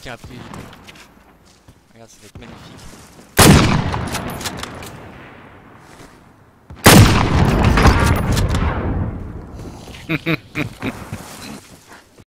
quelqu'un a pris. Regarde, ça va être magnifique.